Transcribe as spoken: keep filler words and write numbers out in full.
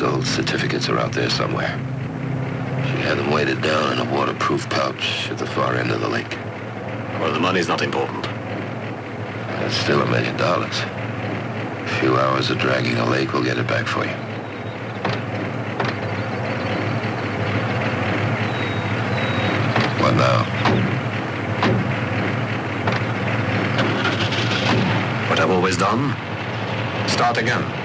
gold certificates are out there somewhere. She had them weighted down in a waterproof pouch at the far end of the lake. Well, the money's not important. That's still a million dollars. A few hours of dragging a lake will get it back for you. What now? What I've always done. Start again.